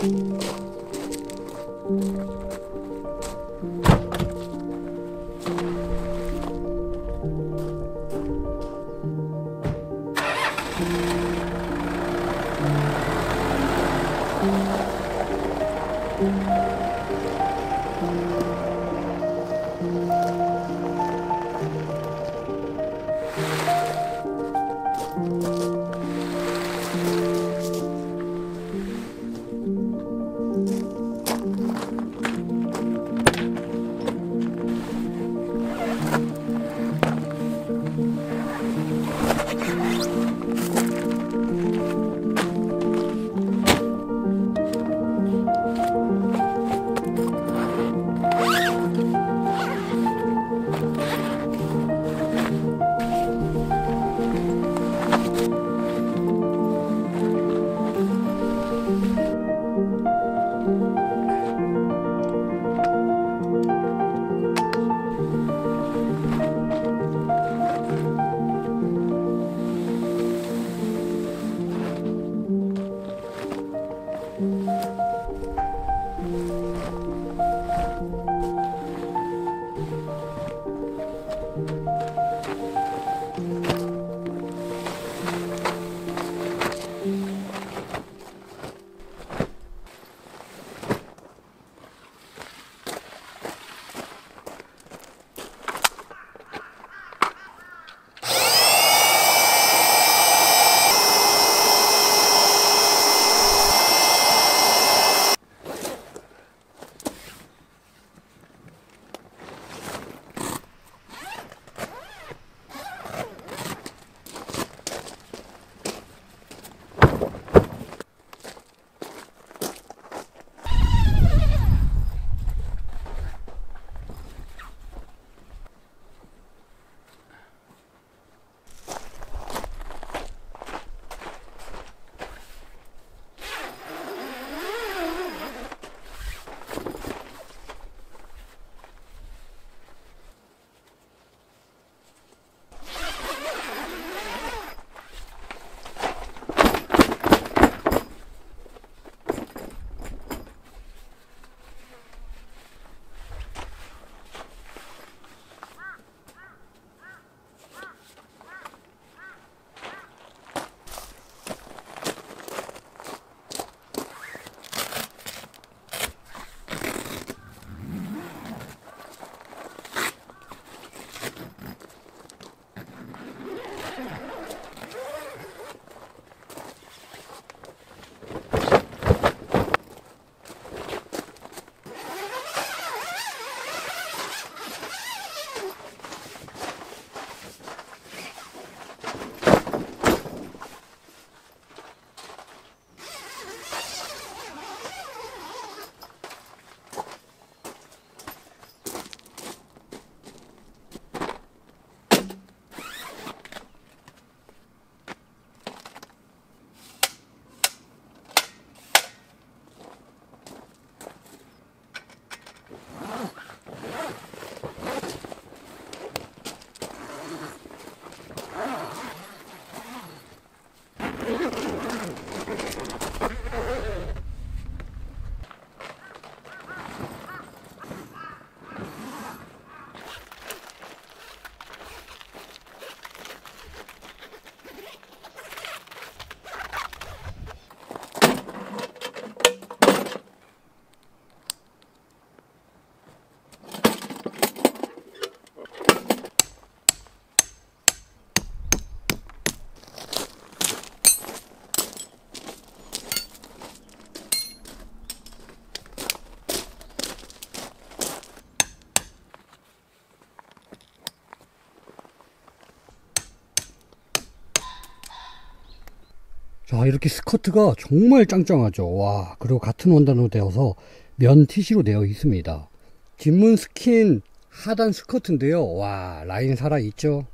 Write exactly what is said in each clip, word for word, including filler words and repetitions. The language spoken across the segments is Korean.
자, 이렇게 스커트가 정말 짱짱하죠. 와, 그리고 같은 원단으로 되어서 면 티시로 되어 있습니다. 진문 스킨 하단 스커트인데요. 와, 라인 살아있죠.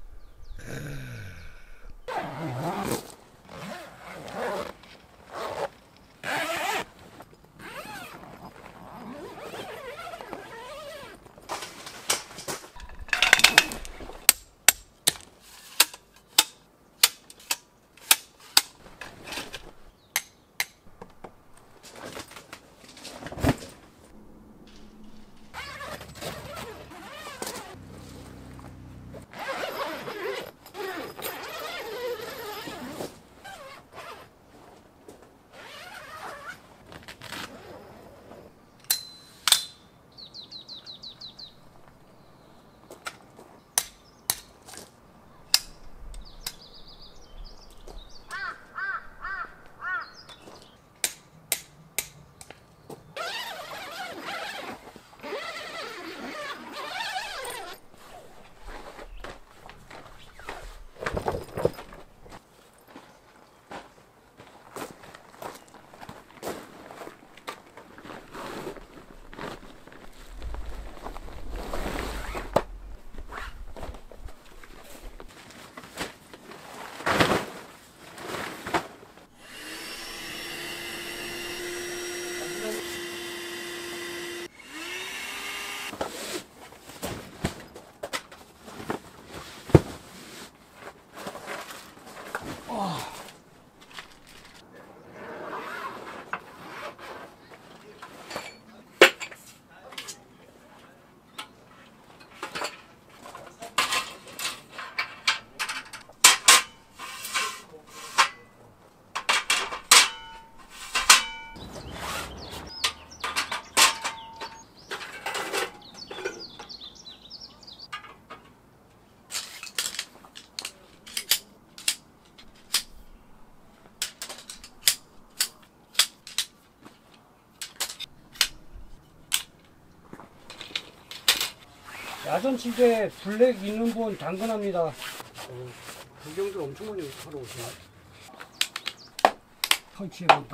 야전 침대 블랙 있는 분 당근합니다. 어, 구경들 엄청 많이 하러 오시네. 설치해본다.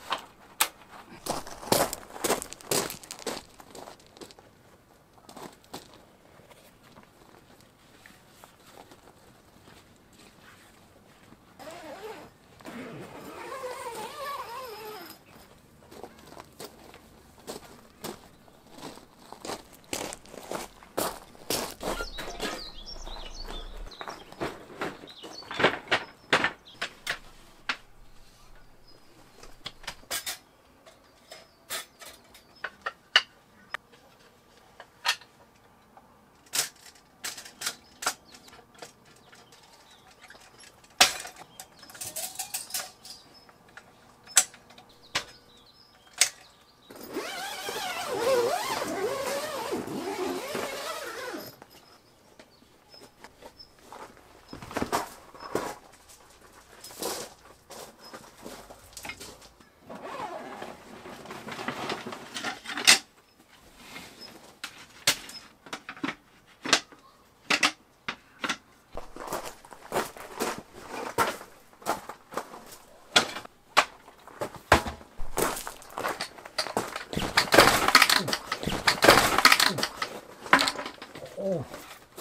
오.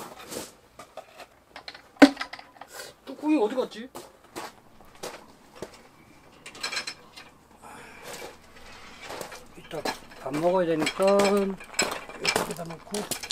뚜껑이 어디 갔지? 이따 밥 먹어야 되니까 여기다 놓고.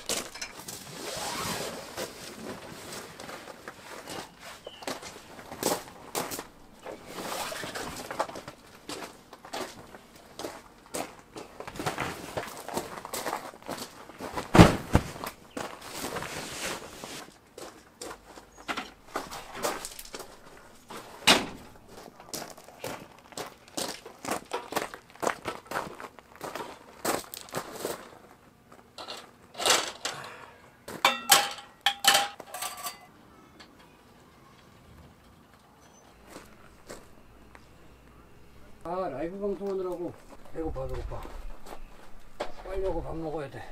아, 라이브 방송하느라고 배고파 배고파. 빨리 하고 밥 먹어야 돼.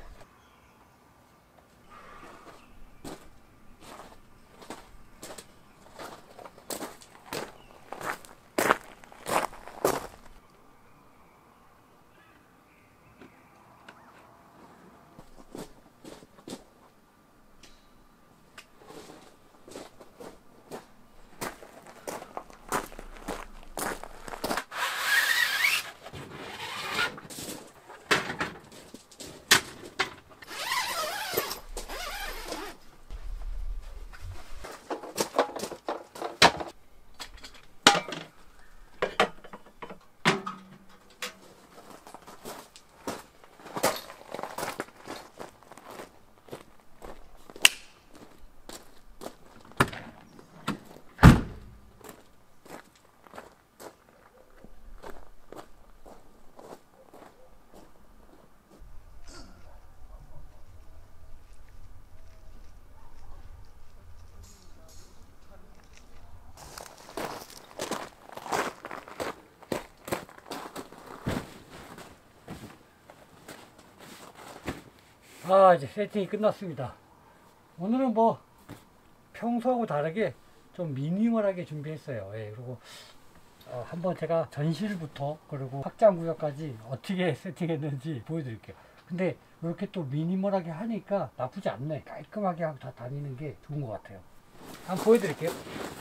아, 이제 세팅이 끝났습니다. 오늘은 뭐 평소하고 다르게 좀 미니멀하게 준비했어요. 예, 그리고 어, 한번 제가 전실부터 그리고 확장구역까지 어떻게 세팅했는지 보여드릴게요. 근데 이렇게 또 미니멀하게 하니까 나쁘지 않네. 깔끔하게 하고 다 다니는 게 좋은 것 같아요. 한번 보여드릴게요.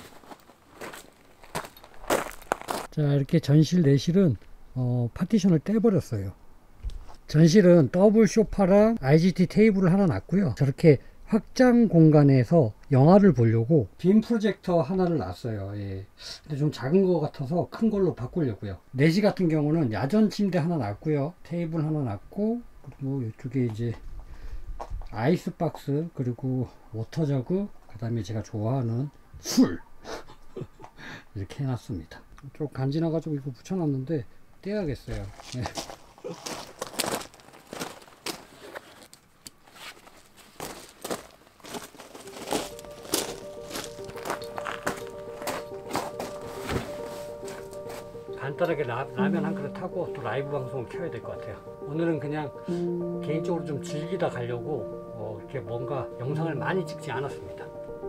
자, 이렇게 전실 내실은 어, 파티션을 떼버렸어요. 전실은 더블 소파랑 아이지티 테이블을 하나 놨고요. 저렇게 확장 공간에서 영화를 보려고 빔 프로젝터 하나를 놨어요. 예. 근데 좀 작은 것 같아서 큰 걸로 바꾸려고요. 내시 같은 경우는 야전 침대 하나 놨고요. 테이블 하나 놨고, 그리고 이쪽에 이제 아이스박스, 그리고 워터저그, 그 다음에 제가 좋아하는 술 이렇게 해놨습니다. 좀 간지나가지고 이거 붙여놨는데 떼야겠어요. 예. 간단하게 라, 라면 한 그릇 하고 또 라이브 방송을 켜야 될 것 같아요. 오늘은 그냥 개인적으로 좀 즐기다 가려고 어, 뭐 이렇게 뭔가 영상을 많이 찍지 않았습니다.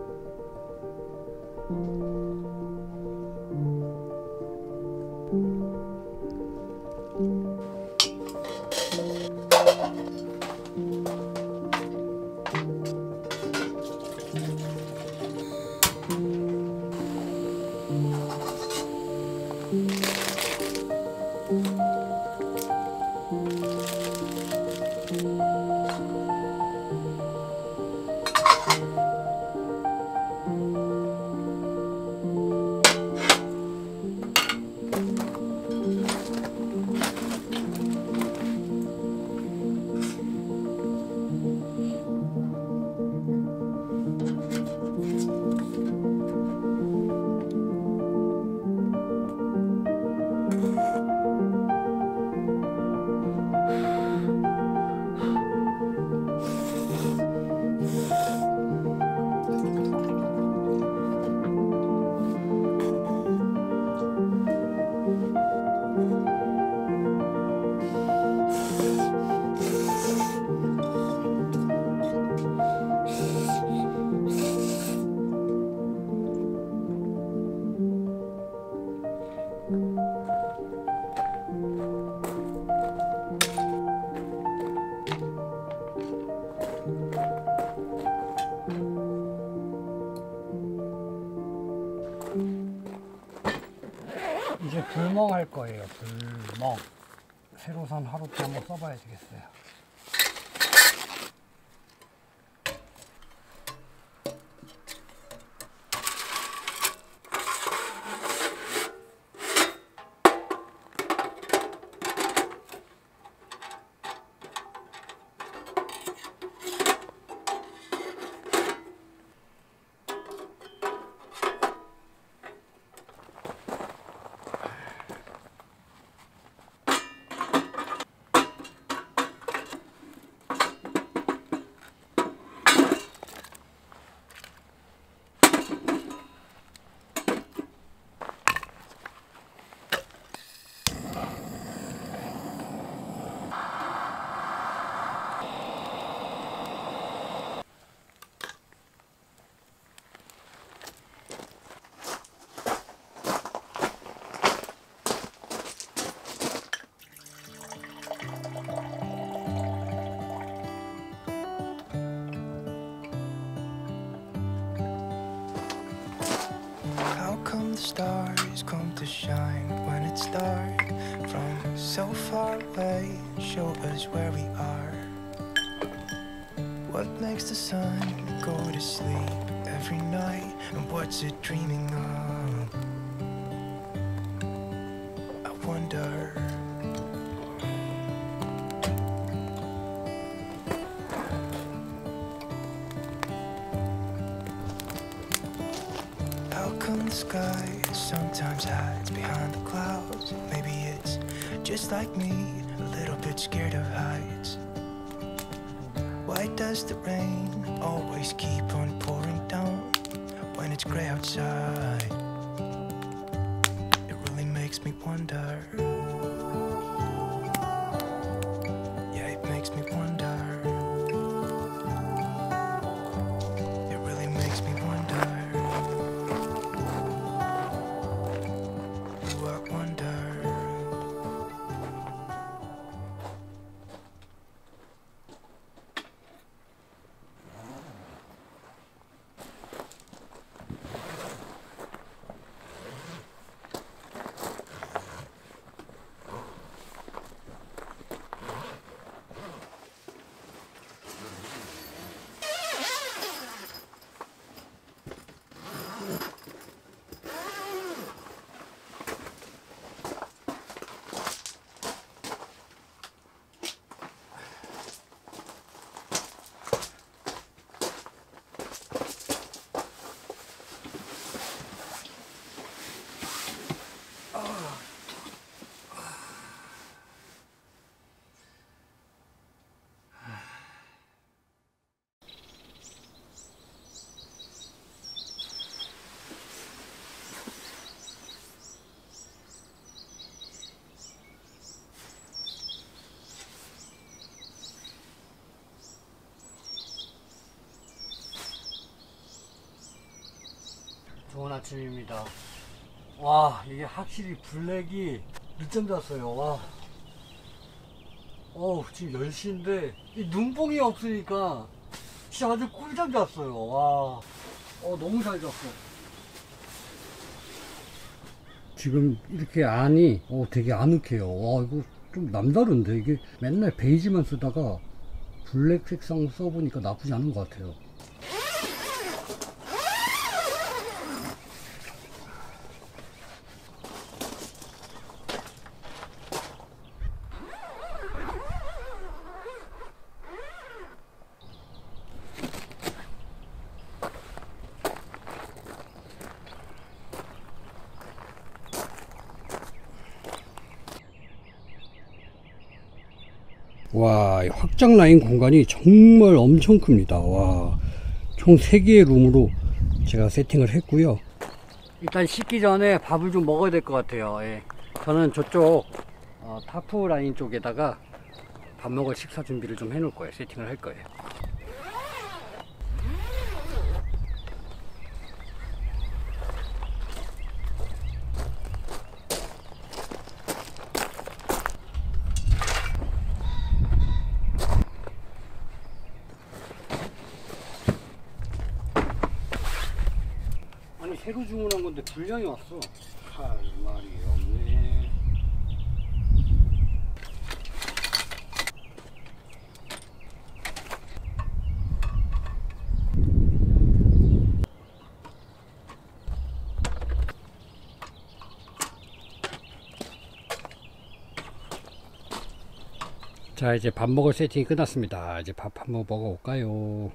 이제 불멍 할 거예요. 불멍. 새로 산 하루트 한번 써봐야 되겠어요. Stars come to shine when it's dark from so far away. Show us where we are. What makes the sun go to sleep every night, and what's it dreaming of? I wonder. How come the sky sometimes hides behind the clouds? Maybe it's just like me, a little bit scared of heights. Why does the rain always keep on pouring down when it's gray outside? It really makes me wonder. Yeah, it makes me wonder. It really makes me wonder. 좋은 아침입니다. 와, 이게 확실히 블랙이 늦잠 잤어요. 와. 어우, 지금 열 시인데 이 눈뽕이 없으니까 진짜 아주 꿀잠 잤어요. 와. 어, 너무 잘 잤어. 지금 이렇게 안이 어, 되게 아늑해요. 와, 이거 좀 남다른데 이게 맨날 베이지만 쓰다가 블랙 색상 써보니까 나쁘지 않은 것 같아요. 와, 확장 라인 공간이 정말 엄청 큽니다. 와, 총 세 개의 룸으로 제가 세팅을 했고요. 일단 씻기 전에 밥을 좀 먹어야 될 것 같아요. 예. 저는 저쪽 어, 타프 라인 쪽에다가 밥 먹을 식사 준비를 좀 해놓을 거예요. 세팅을 할 거예요. 아니, 새로 주문한 건데 불량이 왔어. 할 말이 없네. 자, 이제 밥 먹을 세팅이 끝났습니다. 이제 밥 한번 먹어볼까요?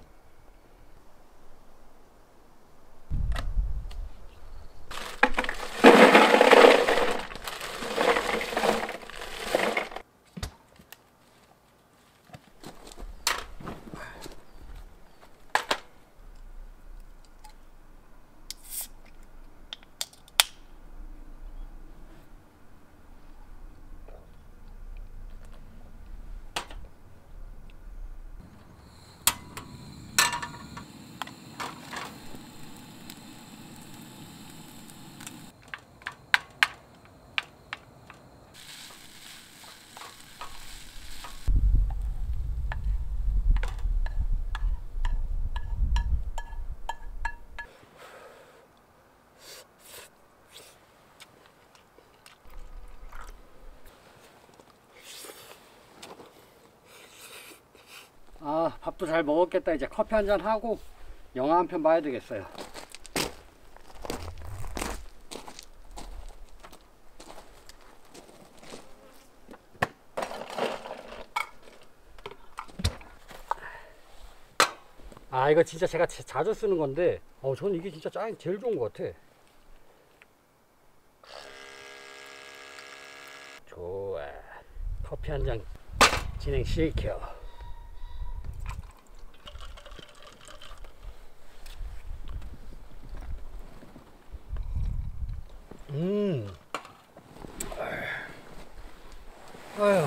아, 밥도 잘 먹었겠다. 이제 커피 한잔 하고 영화 한 편 봐야 되겠어요. 아, 이거 진짜 제가 자주 쓰는 건데 어, 저는 이게 진짜 짱 제일 좋은 것 같아. 좋아, 커피 한 잔 진행시켜. 음. 아휴.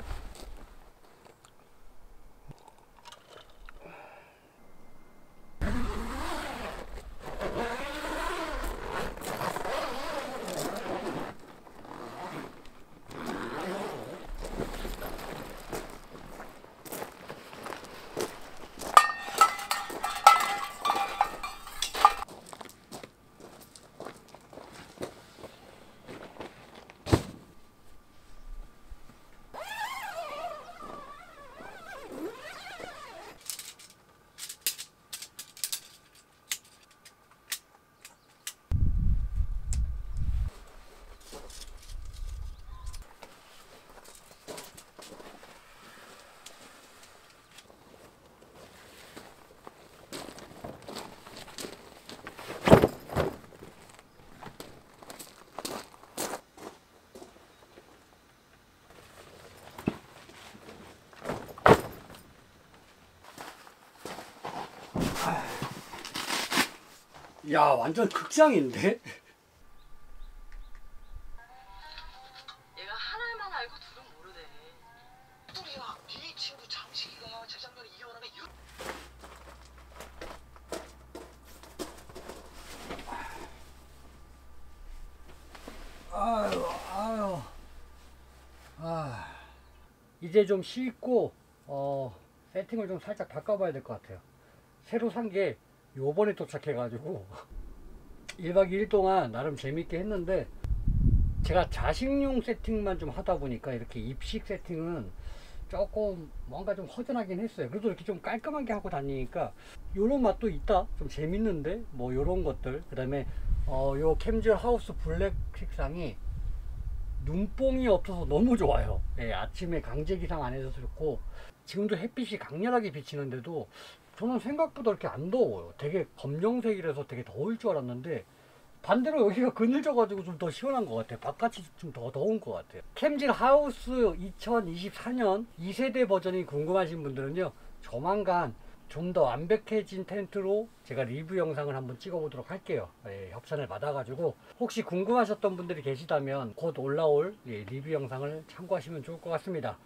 야, 완전 극장인데? 얘가 하나만 알고 둘은 모르네. 우리야, 네 친구 장식이가 재작년에 이혼하면 유... 이제 좀 씻고 어, 세팅을 좀 살짝 바꿔봐야 될 것 같아요. 새로 산 게 요번에 도착해가지고 일 박 이 일 동안 나름 재밌게 했는데, 제가 자식용 세팅만 좀 하다 보니까 이렇게 입식 세팅은 조금 뭔가 좀 허전하긴 했어요. 그래도 이렇게 좀 깔끔하게 하고 다니니까 요런 맛도 있다. 좀 재밌는데 뭐 요런 것들. 그 다음에 어, 요 캠젤 하우스 블랙 색상이 눈뽕이 없어서 너무 좋아요. 예, 아침에 강제 기상 안 해서 좋고, 지금도 햇빛이 강렬하게 비치는데도 저는 생각보다 이렇게 안 더워요. 되게 검정색이라서 되게 더울 줄 알았는데 반대로 여기가 그늘져 가지고 좀 더 시원한 것 같아요. 바깥이 좀 더 더운 것 같아요. 캠질 하우스 이천이십사 년 이 세대 버전이 궁금하신 분들은요, 조만간 좀 더 완벽해진 텐트로 제가 리뷰 영상을 한번 찍어 보도록 할게요. 예, 협찬을 받아 가지고 혹시 궁금하셨던 분들이 계시다면 곧 올라올 예, 리뷰 영상을 참고하시면 좋을 것 같습니다.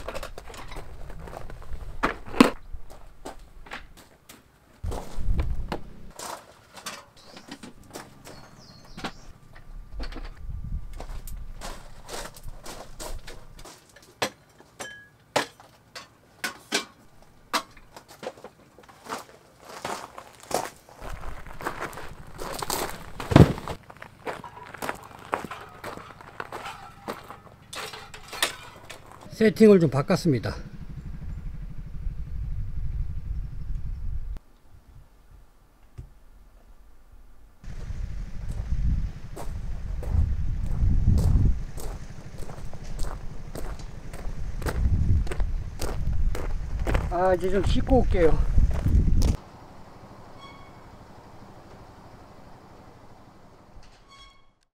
세팅을 좀 바꿨습니다. 아, 이제 좀 씻고 올게요.